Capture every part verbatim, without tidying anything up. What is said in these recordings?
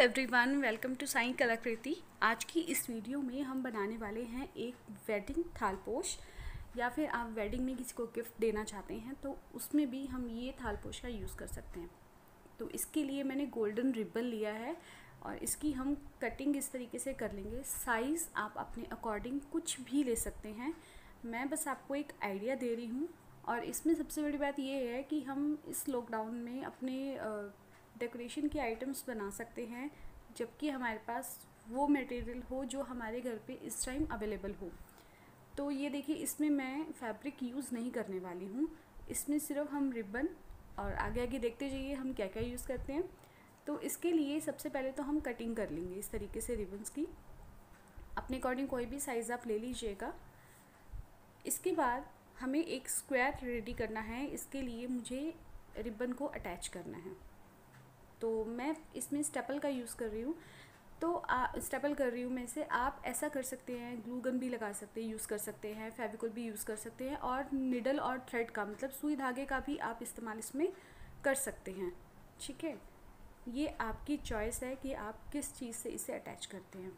Everyone, welcome to Sai कलाकृति। आज की इस वीडियो में हम बनाने वाले हैं एक वेडिंग थालपोश, या फिर आप वेडिंग में किसी को गिफ्ट देना चाहते हैं तो उसमें भी हम ये थालपोश का यूज़ कर सकते हैं। तो इसके लिए मैंने गोल्डन रिबन लिया है और इसकी हम कटिंग इस तरीके से कर लेंगे। साइज़ आप अपने अकॉर्डिंग कुछ भी ले सकते हैं, मैं बस आपको एक आइडिया दे रही हूँ। और इसमें सबसे बड़ी बात ये है कि हम इस लॉकडाउन में अपने डेकोरेशन के आइटम्स बना सकते हैं, जबकि हमारे पास वो मटेरियल हो जो हमारे घर पे इस टाइम अवेलेबल हो। तो ये देखिए, इसमें मैं फैब्रिक यूज़ नहीं करने वाली हूँ, इसमें सिर्फ हम रिबन, और आगे आगे देखते जाइए हम क्या क्या यूज़ करते हैं। तो इसके लिए सबसे पहले तो हम कटिंग कर लेंगे इस तरीके से रिबन्स की। अपने अकॉर्डिंग कोई भी साइज़ आप ले लीजिएगा। इसके बाद हमें एक स्क्वायर रेडी करना है। इसके लिए मुझे रिबन को अटैच करना है, तो मैं इसमें स्टेपल का यूज़ कर रही हूँ। तो आ, स्टेपल कर रही हूँ मैं इसे। आप ऐसा कर सकते हैं, ग्लू गन भी लगा सकते हैं, यूज़ कर सकते हैं, फेविकोल भी यूज़ कर सकते हैं, और निडल और थ्रेड का मतलब सुई धागे का भी आप इस्तेमाल इसमें कर सकते हैं। ठीक है, ये आपकी चॉइस है कि आप किस चीज़ से इसे अटैच करते हैं।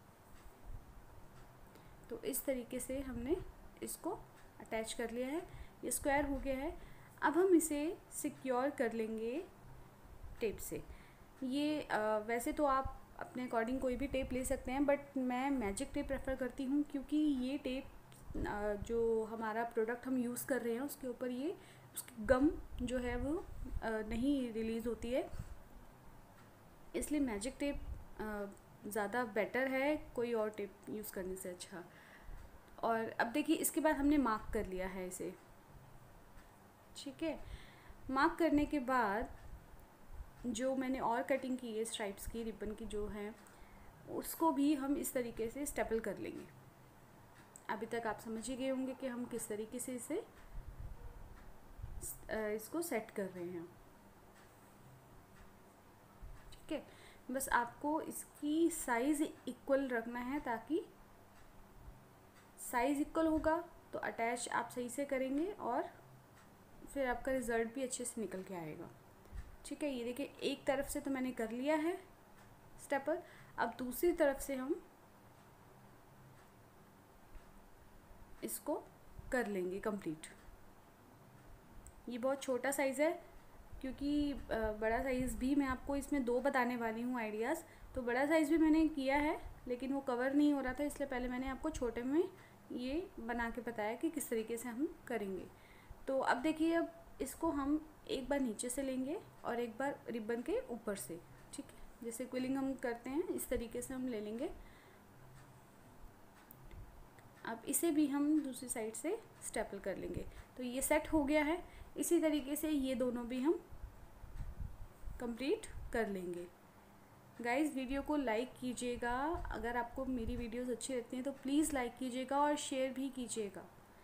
तो इस तरीके से हमने इसको अटैच कर लिया है, ये स्क्वायर हो गया है। अब हम इसे सिक्योर कर लेंगे टेप से। ये आ, वैसे तो आप अपने अकॉर्डिंग कोई भी टेप ले सकते हैं, बट मैं मैजिक टेप प्रेफर करती हूँ, क्योंकि ये टेप आ, जो हमारा प्रोडक्ट हम यूज़ कर रहे हैं उसके ऊपर ये उसकी गम जो है वो आ, नहीं रिलीज़ होती है, इसलिए मैजिक टेप ज़्यादा बेटर है कोई और टेप यूज़ करने से अच्छा। और अब देखिए, इसके बाद हमने मार्क कर लिया है इसे। ठीक है, मार्क करने के बाद जो मैंने और कटिंग की है स्ट्राइप्स की रिबन की जो है, उसको भी हम इस तरीके से स्टेपल कर लेंगे। अभी तक आप समझ ही गए होंगे कि हम किस तरीके से इसे इसको सेट कर रहे हैं। ठीक है, बस आपको इसकी साइज़ इक्वल रखना है, ताकि साइज़ इक्वल होगा तो अटैच आप सही से करेंगे और फिर आपका रिज़ल्ट भी अच्छे से निकल के आएगा। ठीक है, ये देखिए, एक तरफ से तो मैंने कर लिया है स्टेपल। अब दूसरी तरफ से हम इसको कर लेंगे कंप्लीट। ये बहुत छोटा साइज़ है, क्योंकि बड़ा साइज़ भी मैं आपको इसमें दो बताने वाली हूँ आइडियाज़। तो बड़ा साइज़ भी मैंने किया है, लेकिन वो कवर नहीं हो रहा था, इसलिए पहले मैंने आपको छोटे में ये बना के बताया कि किस तरीके से हम करेंगे। तो अब देखिए, अब इसको हम एक बार नीचे से लेंगे और एक बार रिबन के ऊपर से। ठीक है, जैसे क्विलिंग हम करते हैं इस तरीके से हम ले लेंगे। अब इसे भी हम दूसरी साइड से स्टेपल कर लेंगे। तो ये सेट हो गया है। इसी तरीके से ये दोनों भी हम कंप्लीट कर लेंगे। गाइस, वीडियो को लाइक कीजिएगा। अगर आपको मेरी वीडियोस अच्छी लगती हैं तो प्लीज़ लाइक कीजिएगा और शेयर भी कीजिएगा।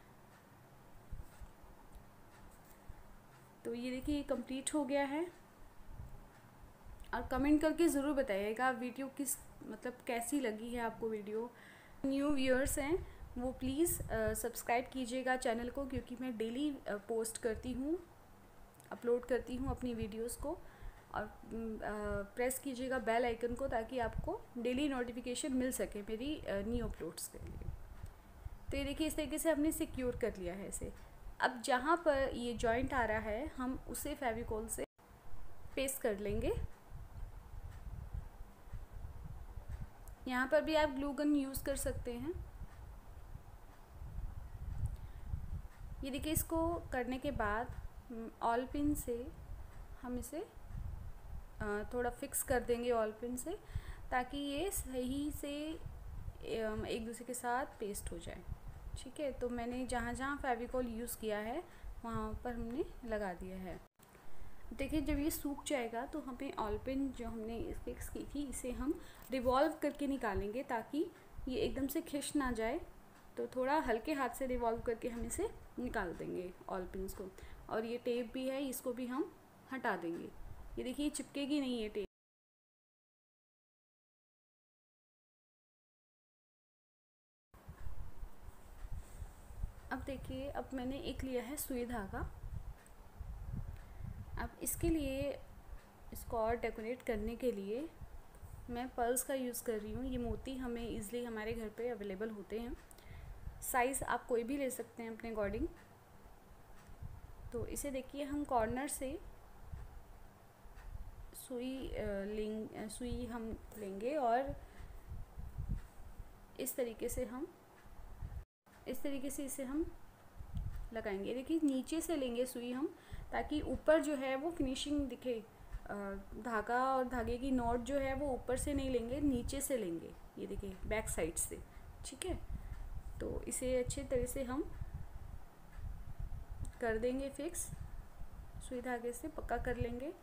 तो ये देखिए, ये कंप्लीट हो गया है। और कमेंट करके ज़रूर बताइएगा वीडियो किस मतलब कैसी लगी है आपको वीडियो। न्यू व्यूअर्स हैं वो प्लीज़ सब्सक्राइब कीजिएगा चैनल को, क्योंकि मैं डेली पोस्ट करती हूँ, अपलोड करती हूँ अपनी वीडियोस को। और प्रेस कीजिएगा बेल आइकन को, ताकि आपको डेली नोटिफिकेशन मिल सके मेरी न्यू अपलोड्स के लिए। तो ये देखिए, इस तरीके से हमने सिक्योर कर लिया है इसे। अब जहाँ पर ये जॉइंट आ रहा है हम उसे फेविकोल से पेस्ट कर लेंगे। यहाँ पर भी आप ग्लू गन यूज़ कर सकते हैं। ये देखिए, इसको करने के बाद ऑल पिन से हम इसे थोड़ा फिक्स कर देंगे ऑल पिन से, ताकि ये सही से एक दूसरे के साथ पेस्ट हो जाए। ठीक है, तो मैंने जहाँ जहाँ फेविकोल यूज़ किया है वहाँ पर हमने लगा दिया है। देखिए, जब ये सूख जाएगा तो हमें ऑल पिन जो हमने फिक्स की थी इसे हम रिवॉल्व करके निकालेंगे, ताकि ये एकदम से खिंच ना जाए। तो थोड़ा हल्के हाथ से रिवॉल्व करके हम इसे निकाल देंगे ऑल पिन्स को। और ये टेप भी है, इसको भी हम हटा देंगे। ये देखिए, चिपकेगी नहीं ये टेप। अब देखिए, अब मैंने एक लिया है सुई धागा। अब इसके लिए, इसको और डेकोरेट करने के लिए मैं पर्ल्स का यूज़ कर रही हूँ। ये मोती हमें ईज़िली हमारे घर पे अवेलेबल होते हैं। साइज़ आप कोई भी ले सकते हैं अपने अकॉर्डिंग। तो इसे देखिए हम कॉर्नर से सुई लें सुई हम लेंगे और इस तरीके से हम इस तरीके से इसे हम लगाएंगे। देखिए नीचे से लेंगे सुई हम, ताकि ऊपर जो है वो फिनिशिंग दिखे। धागा और धागे की नॉट जो है वो ऊपर से नहीं लेंगे, नीचे से लेंगे। ये देखिए बैक साइड से, ठीक है। तो इसे अच्छे तरह से हम कर देंगे फिक्स, सुई धागे से पक्का कर लेंगे।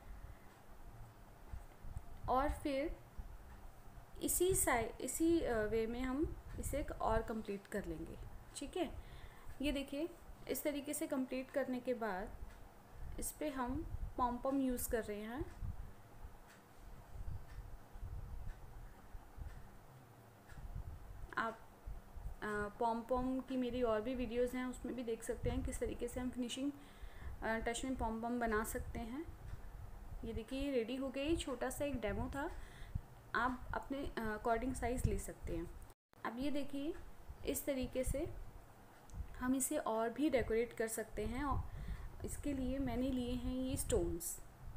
और फिर इसी साइड इसी वे में हम इसे और कंप्लीट कर लेंगे, ठीक है। ये देखिए इस तरीके से कंप्लीट करने के बाद इस पे हम पॉम पॉम यूज़ कर रहे हैं। आप पॉम पॉम की मेरी और भी वीडियोस हैं, उसमें भी देख सकते हैं किस तरीके से हम फिनिशिंग टच में पॉम पॉम बना सकते हैं। ये देखिए रेडी हो गई। छोटा सा एक डेमो था, आप अपने अकॉर्डिंग साइज़ ले सकते हैं। अब ये देखिए इस तरीके से हम इसे और भी डेकोरेट कर सकते हैं। और इसके लिए मैंने लिए हैं ये स्टोन्स,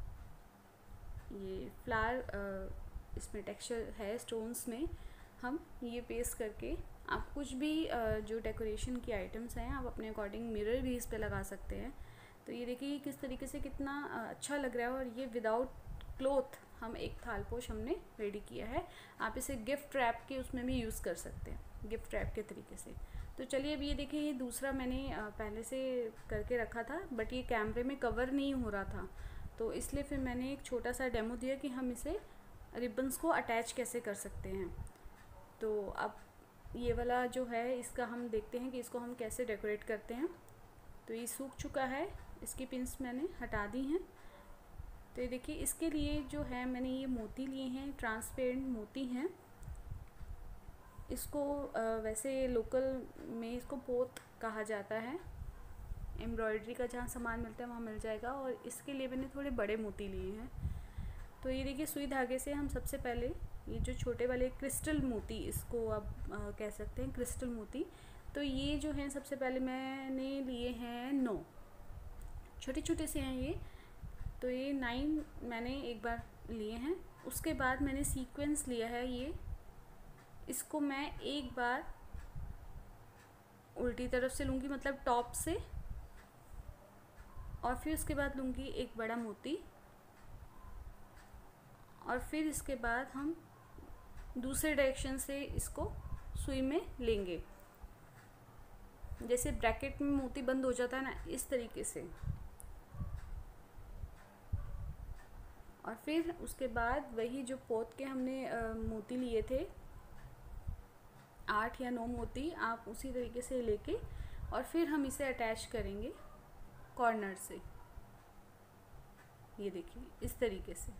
ये फ्लावर, इसमें टेक्सचर है स्टोन्स में। हम ये पेस्ट करके आप कुछ भी जो डेकोरेशन की आइटम्स हैं आप अपने अकॉर्डिंग मिरर भी इस पे लगा सकते हैं। तो ये देखिए किस तरीके से कितना अच्छा लग रहा है। और ये विदाउट क्लॉथ हम एक थालपोश हमने रेडी किया है। आप इसे गिफ्ट रैप के उसमें भी यूज़ कर सकते हैं, गिफ्ट रैप के तरीके से। तो चलिए अब ये देखिए, ये दूसरा मैंने पहले से करके रखा था, बट ये कैमरे में कवर नहीं हो रहा था, तो इसलिए फिर मैंने एक छोटा सा डेमो दिया कि हम इसे रिबन्स को अटैच कैसे कर सकते हैं। तो अब ये वाला जो है इसका हम देखते हैं कि इसको हम कैसे डेकोरेट करते हैं। तो ये सूख चुका है, इसकी पिंस मैंने हटा दी हैं। तो ये देखिए इसके लिए जो है मैंने ये मोती लिए हैं, ट्रांसपेरेंट मोती हैं। इसको आ, वैसे लोकल में इसको पोत कहा जाता है। एम्ब्रॉयडरी का जहाँ सामान मिलता है वहाँ मिल जाएगा। और इसके लिए मैंने थोड़े बड़े मोती लिए हैं। तो ये देखिए सुई धागे से हम सबसे पहले ये जो छोटे वाले क्रिस्टल मोती, इसको आप आ, कह सकते हैं क्रिस्टल मोती। तो ये जो हैं सबसे पहले मैंने लिए हैं नौ, छोटे छोटे से हैं ये। तो ये नाइन मैंने एक बार लिए हैं। उसके बाद मैंने सीक्वेंस लिया है ये, इसको मैं एक बार उल्टी तरफ से लूँगी, मतलब टॉप से, और फिर उसके बाद लूँगी एक बड़ा मोती। और फिर इसके बाद हम दूसरे डायरेक्शन से इसको सुई में लेंगे, जैसे ब्रैकेट में मोती बंद हो जाता है ना, इस तरीके से। और फिर उसके बाद वही जो पोत के हमने आ, मोती लिए थे, आठ या नौ मोती, आप उसी तरीके से लेके और फिर हम इसे अटैच करेंगे कॉर्नर से। ये देखिए इस तरीके से।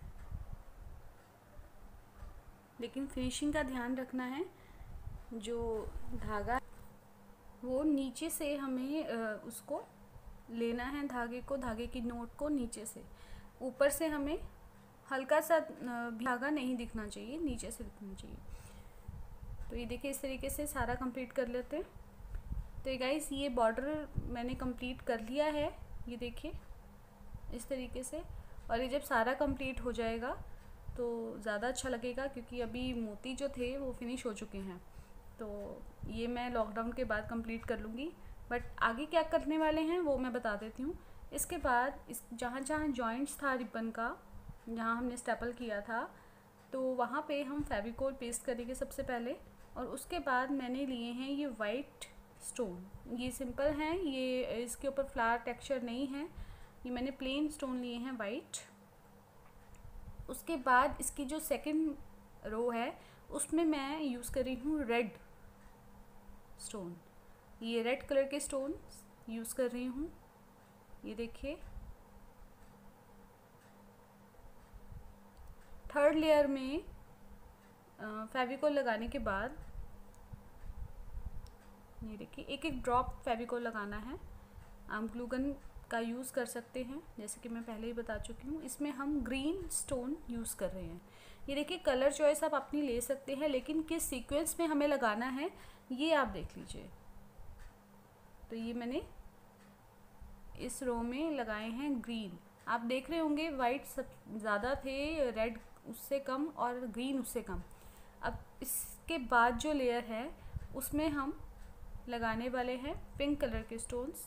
लेकिन फिनिशिंग का ध्यान रखना है, जो धागा वो नीचे से हमें उसको लेना है, धागे को, धागे की नोट को नीचे से। ऊपर से हमें हल्का सा धागा नहीं दिखना चाहिए, नीचे से दिखना चाहिए। तो ये देखिए इस तरीके से सारा कंप्लीट कर लेते हैं। तो ये गाइस ये बॉर्डर मैंने कंप्लीट कर लिया है, ये देखिए इस तरीके से। और ये जब सारा कंप्लीट हो जाएगा तो ज़्यादा अच्छा लगेगा, क्योंकि अभी मोती जो थे वो फिनिश हो चुके हैं। तो ये मैं लॉकडाउन के बाद कंप्लीट कर लूँगी। बट आगे क्या करने वाले हैं वो मैं बता देती हूँ। इसके बाद इस जहाँ जहाँ जॉइंट्स था रिबन का, जहाँ हमने स्टेपल किया था, तो वहाँ पे हम फेविकोल पेस्ट करेंगे सबसे पहले। और उसके बाद मैंने लिए हैं ये वाइट स्टोन, ये सिंपल हैं, ये इसके ऊपर फ्लावर टेक्सचर नहीं है, ये मैंने प्लेन स्टोन लिए हैं वाइट। उसके बाद इसकी जो सेकंड रो है उसमें मैं यूज़ कर रही हूँ रेड स्टोन, ये रेड कलर के स्टोन यूज़ कर रही हूँ। ये देखिए थर्ड लेयर में फेविकोल लगाने के बाद ये देखिए एक एक ड्रॉप फेविकोल लगाना है। आप ग्लू गन का यूज़ कर सकते हैं, जैसे कि मैं पहले ही बता चुकी हूँ। इसमें हम ग्रीन स्टोन यूज़ कर रहे हैं, ये देखिए कलर चॉइस आप अपनी ले सकते हैं, लेकिन किस सीक्वेंस में हमें लगाना है ये आप देख लीजिए। तो ये मैंने इस रो में लगाए हैं ग्रीन। आप देख रहे होंगे वाइट सब ज़्यादा थे, रेड उससे कम और ग्रीन उससे कम। अब इसके बाद जो लेयर है उसमें हम लगाने वाले हैं पिंक कलर के स्टोन्स।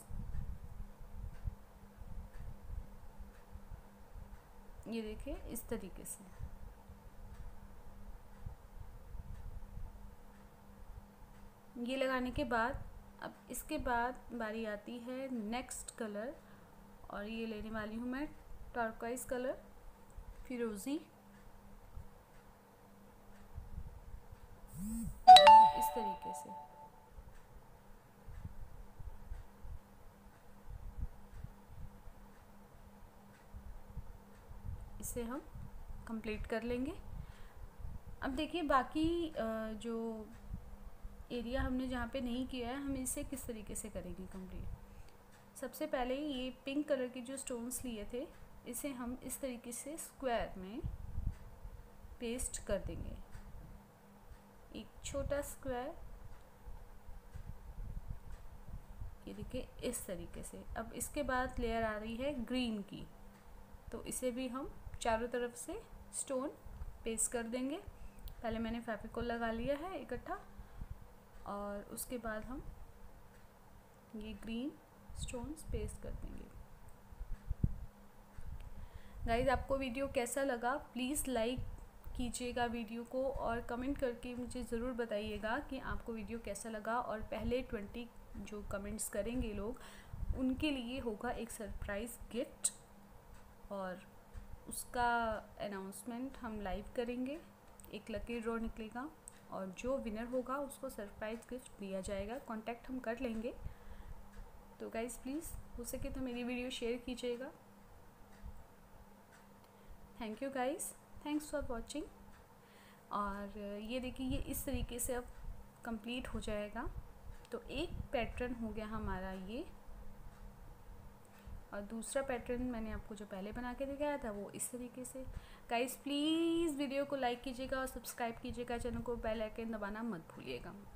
ये देखिए इस तरीके से। ये लगाने के बाद अब इसके बाद बारी आती है नेक्स्ट कलर, और ये लेने वाली हूँ मैं टर्कोइज कलर, फिरोजी। इस तरीके से इसे हम कंप्लीट कर लेंगे। अब देखिए बाकी जो एरिया हमने जहाँ पे नहीं किया है हम इसे किस तरीके से करेंगे कंप्लीट। सबसे पहले ये पिंक कलर के जो स्टोन्स लिए थे इसे हम इस तरीके से स्क्वायर में पेस्ट कर देंगे, एक छोटा स्क्वायर। ये देखिए इस तरीके से। अब इसके बाद लेयर आ रही है ग्रीन की, तो इसे भी हम चारों तरफ से स्टोन पेस्ट कर देंगे। पहले मैंने फेविकोल लगा लिया है इकट्ठा, और उसके बाद हम ये ग्रीन स्टोन्स पेस्ट कर देंगे। गाइस आपको वीडियो कैसा लगा प्लीज़ लाइक कीजिएगा वीडियो को, और कमेंट करके मुझे ज़रूर बताइएगा कि आपको वीडियो कैसा लगा। और पहले ट्वेंटी जो कमेंट्स करेंगे लोग उनके लिए होगा एक सरप्राइज़ गिफ्ट, और उसका अनाउंसमेंट हम लाइव करेंगे। एक लकी ड्रॉ निकलेगा और जो विनर होगा उसको सरप्राइज़ गिफ्ट दिया जाएगा। कांटेक्ट हम कर लेंगे। तो गाइज़ प्लीज़ हो सके तो मेरी वीडियो शेयर कीजिएगा। Thank you guys, thanks for watching. और ये देखिए ये इस तरीके से अब कंप्लीट हो जाएगा। तो एक पैटर्न हो गया हमारा ये, और दूसरा पैटर्न मैंने आपको जो पहले बना के दिखाया था वो इस तरीके से। गाइस प्लीज़ वीडियो को लाइक कीजिएगा और सब्सक्राइब कीजिएगा चैनल को, बेल आइकन दबाना मत भूलिएगा।